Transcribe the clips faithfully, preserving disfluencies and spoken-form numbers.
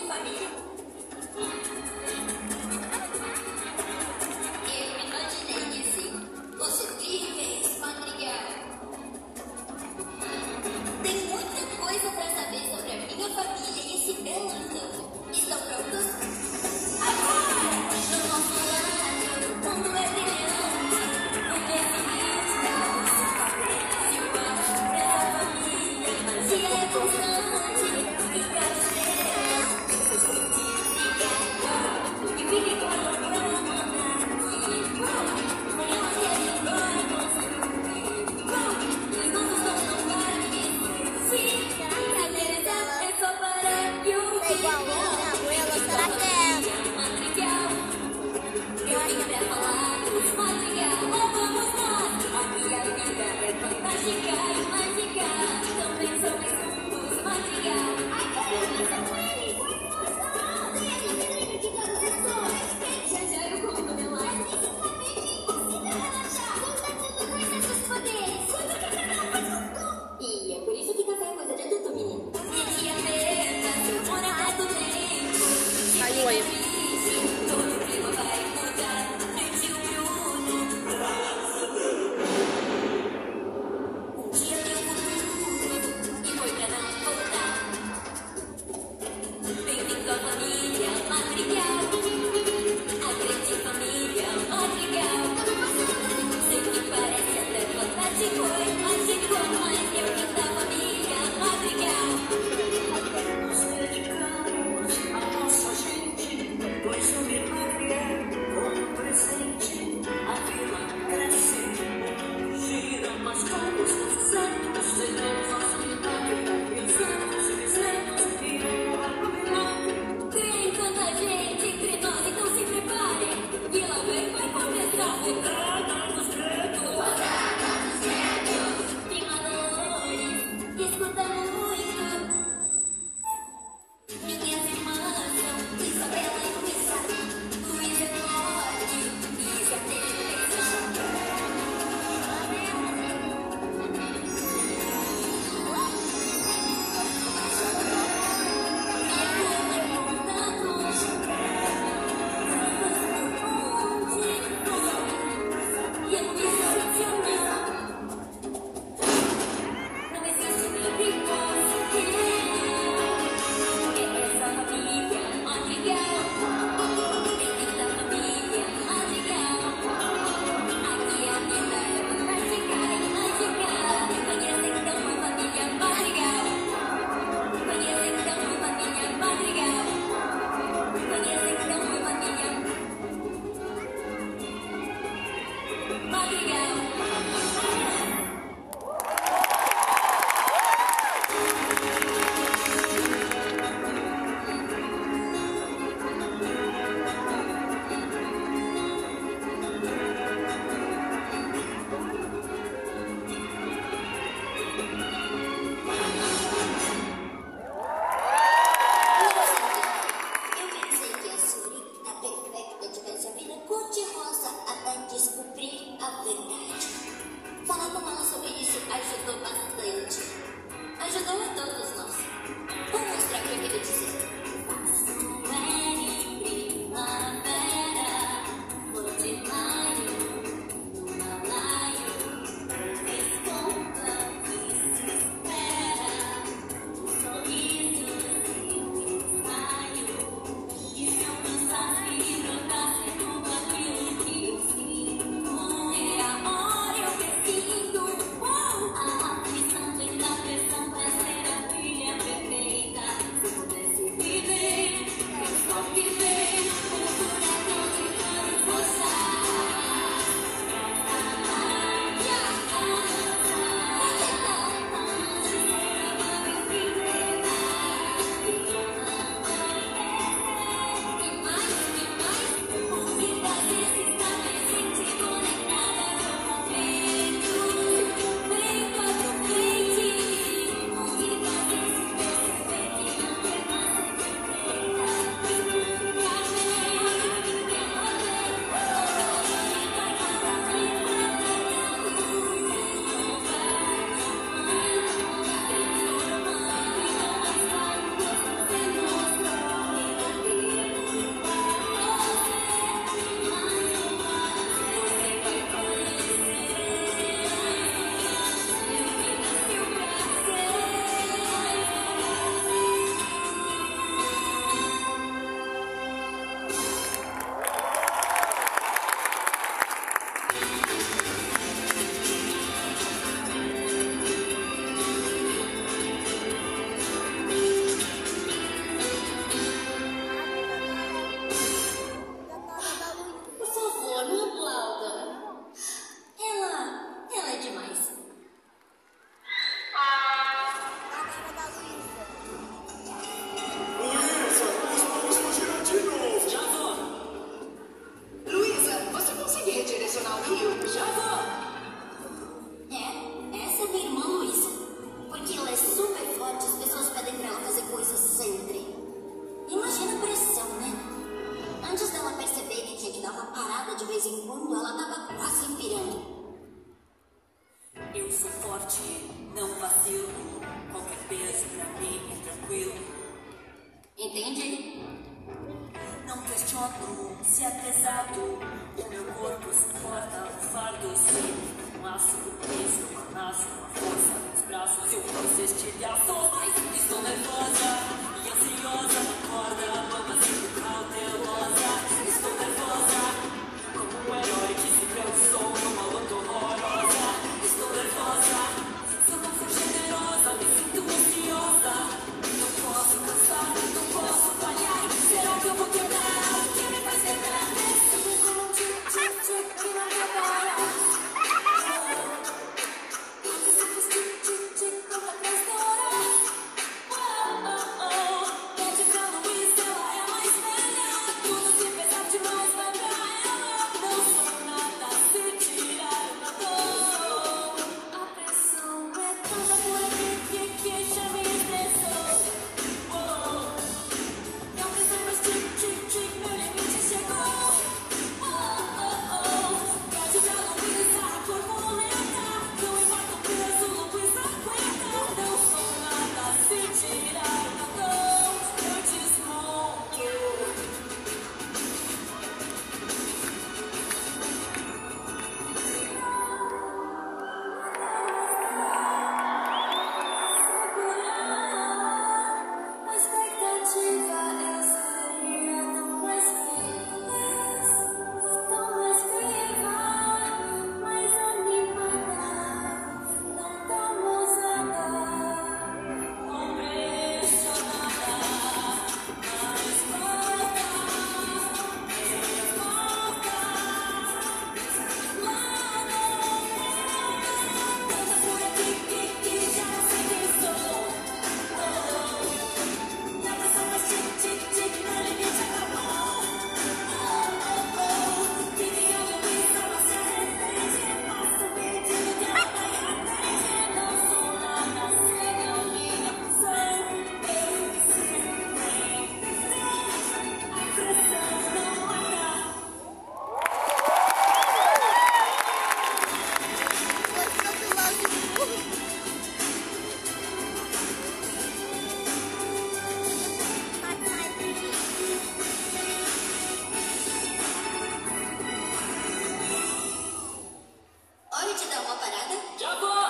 família. Eu imaginei que sim. Você fez, Madrigal. Tem muita coisa pra saber sobre a minha família e esse belo encanto. Estão prontos? Agora! No nosso lado, o mundo é brilhante. O pessimista, o papel e o amor da família. Se é constante, fica você. E fique com a igual. tranquilo. Entende? Não questiono se é pesado. O meu corpo suporta o fardo. Sim, um laço, um peso, uma laço, uma força nos braços e um rosto estilhaço. Mas estou nervosa e ansiosa. Acorda, vamos ser cautelosa. Estou nervosa, como um herói que se cansou numa luta horrorosa. Estou nervosa, se eu não for generosa, me sinto ansiosa. Não posso cansar, não posso falhar. Será que eu vou quebrar? O que me faz quebrar? Sinto como um tic-tic-tic que não quer parar. Porque se faz tic-tic-tic, não dá pra estourar. Oh, oh, oh. Pede pra Luísa, ela é mais velha. Tudo se pesar demais vai pra ela. Não sou nada se tirar uma dor. A pressão é tanta por aqui que, que já me estressou. Oh. Não precisa mais tic-tic-tic, meu limite chegou. Oh, oh, oh. Pede pra Luísa, a borboleta. Não importa o peso, Luísa aguenta. Não sou nada se tirar uma dor. Eu desmonto. A expectativa eu seria tão mais feliz, tão mais viva, mais animada, não tão ousada, impressionada, mais forte, tanta por aqui que, que já não sei quem sou. Na pressão mais tic-tic-tic, meu limite acabou. Oh, oh, oh. Vive a Luísa, não se arrepende. Faça o pedido que ela vai e atende. Não sou nada sem a minha função. Eu sempre a pressão não mata. Hora de dar uma parada? Já vou!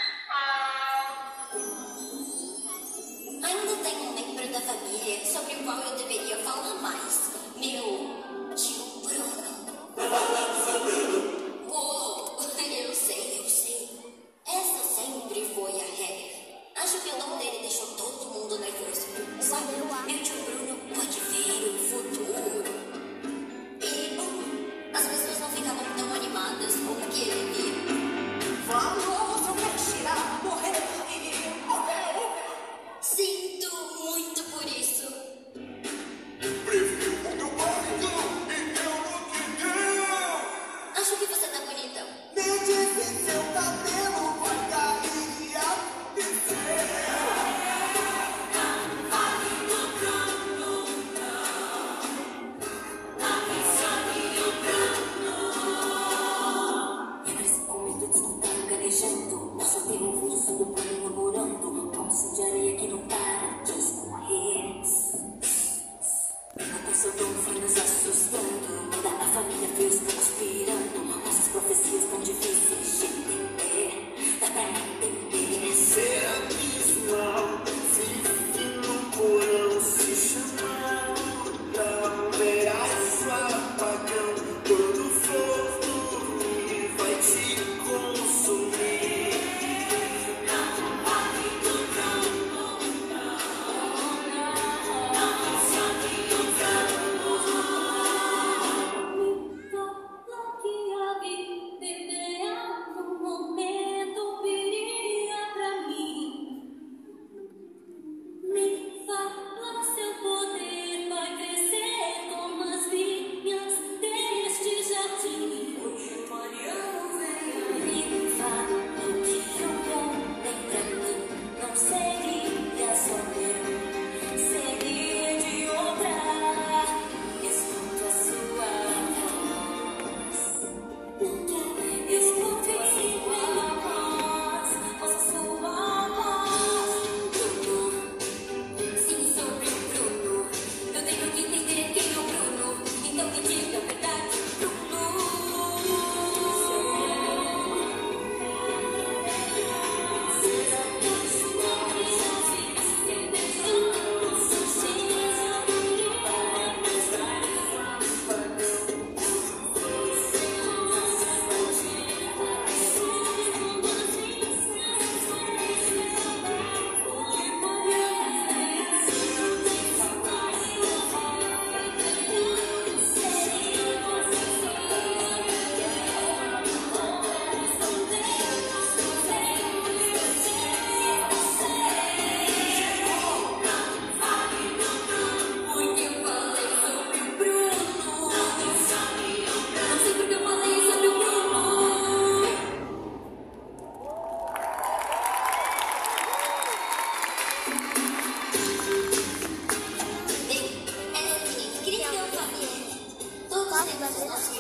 Ainda tem um membro da família sobre o qual eu deveria falar mais. Meu tio Bruno. Uou, eu sei, eu sei. Essa sempre foi a regra. Acho que o nome dele deixou todo mundo nervoso. Sabe, meu tio Bruno pode ver o futuro. E, bom, as pessoas não ficavam tão animadas com o que ele via. Famoso Mexirá morreu e morreu. Sinto muito por isso. Prefiro o meu barrigão e eu no que deu. Acho que você tá bonitão. Me diz se seu cabelo vai cair e acontecer. Eu cresci com medo de escutar um gaguejando. Posso ter ouvido o som do pano murmurando. Poço de areia que não para de escorrer. A canção do foi nos assustando. Toda a família fez conspirando. Nossas profecias tão difíceis de entender. Dá pra entender. Ser abismal, se no porão se chamando. Não verás o apagão quando for dormir, vai te consumir. Não, não, não, não, nossos